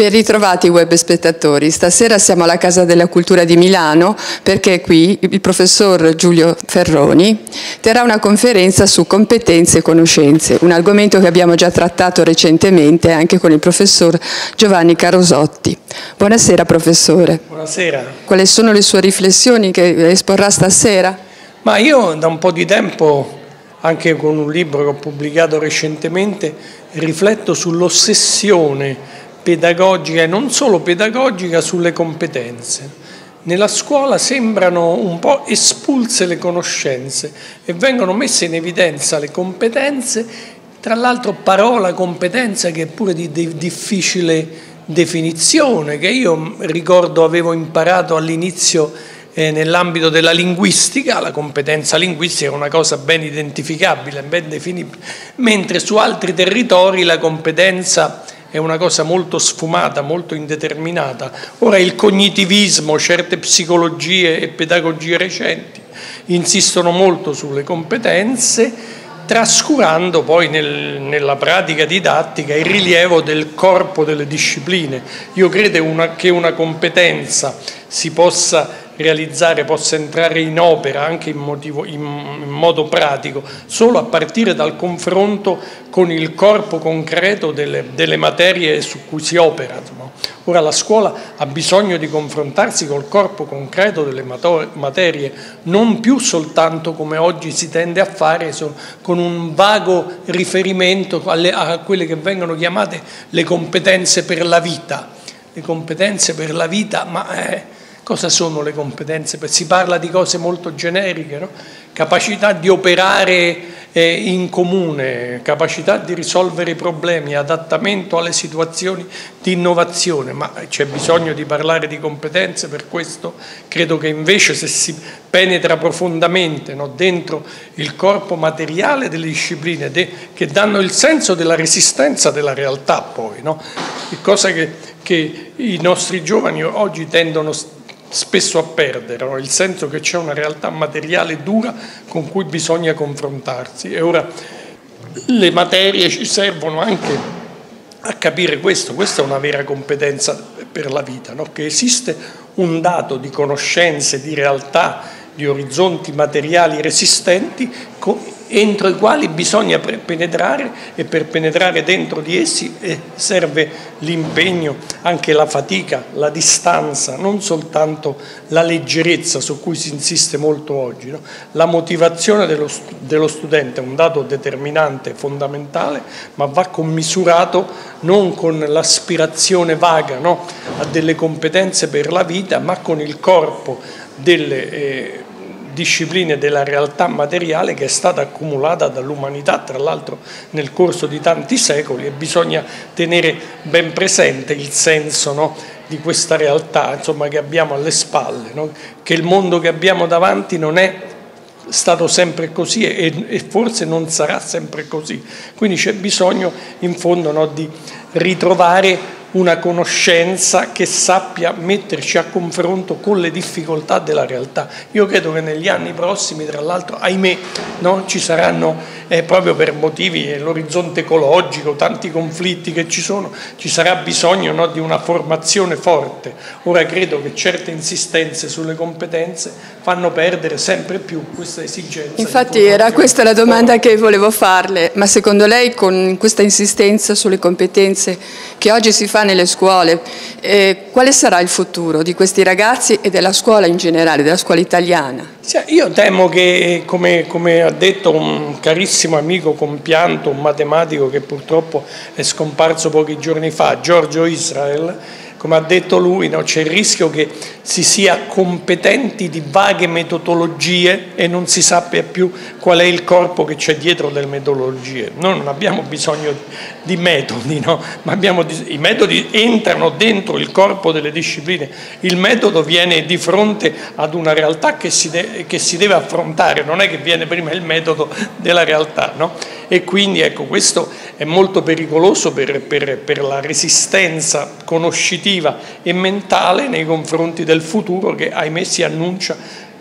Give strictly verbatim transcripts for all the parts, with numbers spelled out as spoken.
Ben ritrovati web spettatori, stasera siamo alla Casa della Cultura di Milano perché qui il professor Giulio Ferroni terrà una conferenza su competenze e conoscenze, un argomento che abbiamo già trattato recentemente anche con il professor Giovanni Carosotti. Buonasera professore. Buonasera. Quali sono le sue riflessioni che esporrà stasera? Ma io da un po' di tempo, anche con un libro che ho pubblicato recentemente, rifletto sull'ossessione pedagogica e non solo pedagogica sulle competenze. Nella scuola sembrano un po' espulse le conoscenze e vengono messe in evidenza le competenze, tra l'altro parola competenza che è pure di difficile definizione, che io ricordo avevo imparato all'inizio eh, nell'ambito della linguistica. La competenza linguistica è una cosa ben identificabile, ben definibile, mentre su altri territori la competenza è una cosa molto sfumata, molto indeterminata. Ora il cognitivismo, certe psicologie e pedagogie recenti insistono molto sulle competenze, trascurando poi nel, nella pratica didattica il rilievo del corpo delle discipline. Io credo una, che una competenza si possa realizzare, possa entrare in opera anche in, motivo, in, in modo pratico solo a partire dal confronto con il corpo concreto delle, delle materie su cui si opera. Ora la scuola ha bisogno di confrontarsi col corpo concreto delle materie, non più soltanto come oggi si tende a fare con un vago riferimento alle, a quelle che vengono chiamate le competenze per la vita. Le competenze per la vita, ma eh, cosa sono le competenze? Si parla di cose molto generiche, no? Capacità di operare eh, in comune, capacità di risolvere i problemi, adattamento alle situazioni di innovazione, ma c'è bisogno di parlare di competenze. Per questo credo che invece se si penetra profondamente, no, dentro il corpo materiale delle discipline de, che danno il senso della resistenza della realtà poi, no? Cosa che, che i nostri giovani oggi tendono spesso a perdere, no? Il senso che c'è una realtà materiale dura con cui bisogna confrontarsi. E ora le materie ci servono anche a capire questo. Questa è una vera competenza per la vita, no? Che esiste un dato di conoscenze, di realtà, di orizzonti materiali resistenti entro i quali bisogna penetrare, e per penetrare dentro di essi serve l'impegno, anche la fatica, la distanza, non soltanto la leggerezza su cui si insiste molto oggi, no? La motivazione dello, dello studente è un dato determinante, fondamentale, ma va commisurato non con l'aspirazione vaga, no, a delle competenze per la vita, ma con il corpo delle eh, discipline della realtà materiale che è stata accumulata dall'umanità, tra l'altro nel corso di tanti secoli, e bisogna tenere ben presente il senso, no, di questa realtà, insomma, che abbiamo alle spalle, no? Che il mondo che abbiamo davanti non è stato sempre così e, e forse non sarà sempre così, quindi c'è bisogno in fondo, no, di ritrovare una conoscenza che sappia metterci a confronto con le difficoltà della realtà. Io credo che negli anni prossimi, tra l'altro, ahimè, no, ci saranno, eh, proprio per motivi dell'orizzonte ecologico, tanti conflitti che ci sono, ci sarà bisogno, no, di una formazione forte. Ora credo che certe insistenze sulle competenze fanno perdere sempre più questa esigenza. Infatti era questa la domanda che volevo farle, ma secondo lei con questa insistenza sulle competenze che oggi si fa nelle scuole, eh, quale sarà il futuro di questi ragazzi e della scuola in generale, della scuola italiana? Sì, io temo che, come, come ha detto un carissimo amico compianto, un matematico che purtroppo è scomparso pochi giorni fa, Giorgio Israel, come ha detto lui, no, c'è il rischio che si sia competenti di vaghe metodologie e non si sappia più qual è il corpo che c'è dietro delle metodologie. Noi non abbiamo bisogno di metodi, no? Ma abbiamo, i metodi entrano dentro il corpo delle discipline, il metodo viene di fronte ad una realtà che si, de, che si deve affrontare, non è che viene prima il metodo della realtà, no? E quindi ecco, questo è molto pericoloso per, per, per la resistenza conoscitiva e mentale nei confronti del futuro che ahimè si annuncia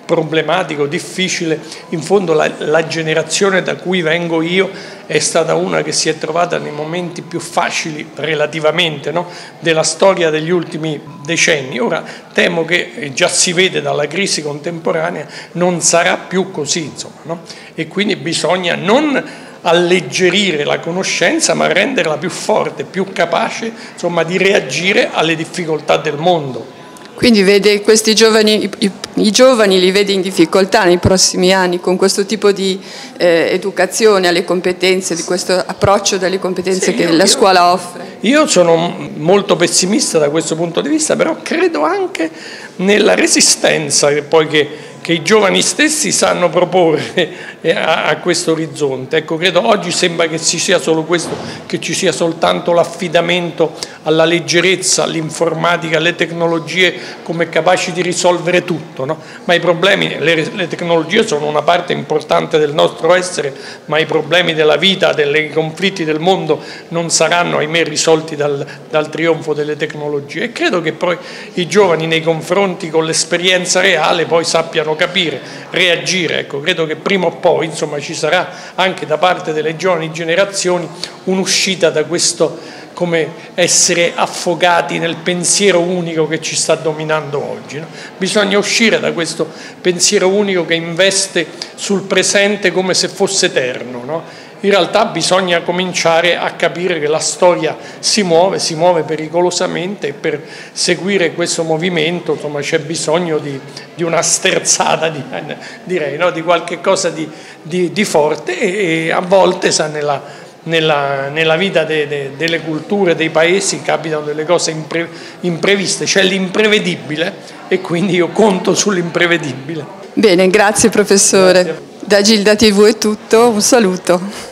problematico, difficile. In fondo la, la generazione da cui vengo io è stata una che si è trovata nei momenti più facili relativamente, no? della storia degli ultimi decenni. Ora temo che, già si vede dalla crisi contemporanea, non sarà più così, insomma, no? E quindi bisogna non alleggerire la conoscenza, ma renderla più forte, più capace, insomma, di reagire alle difficoltà del mondo. Quindi vede questi giovani, i, i giovani li vede in difficoltà nei prossimi anni con questo tipo di eh, educazione alle competenze, di questo approccio delle competenze sì, che io, la scuola offre? Io sono molto pessimista da questo punto di vista, però credo anche nella resistenza che poi che che i giovani stessi sanno proporre a, a questo orizzonte. Ecco, credo oggi sembra che ci sia solo questo, che ci sia soltanto l'affidamento alla leggerezza, all'informatica, alle tecnologie come capaci di risolvere tutto, no? Ma i problemi, le, le tecnologie sono una parte importante del nostro essere, ma i problemi della vita, dei conflitti del mondo non saranno, ahimè, risolti dal, dal trionfo delle tecnologie. E credo che poi i giovani nei confronti con l'esperienza reale poi sappiano capire, reagire. Ecco, credo che prima o poi, insomma, ci sarà anche da parte delle giovani generazioni un'uscita da questo come essere affogati nel pensiero unico che ci sta dominando oggi, no? Bisogna uscire da questo pensiero unico che investe sul presente come se fosse eterno, no? In realtà bisogna cominciare a capire che la storia si muove, si muove pericolosamente, e per seguire questo movimento, insomma, c'è bisogno di, di una sterzata, di, direi, no? Di qualche cosa di, di, di forte, e, e a volte sa, nella, nella, nella vita de, de, delle culture, dei paesi, capitano delle cose impre, impreviste, c'è l'imprevedibile, e quindi io conto sull'imprevedibile. Bene, grazie professore. Grazie. Da Gilda tivù è tutto, un saluto.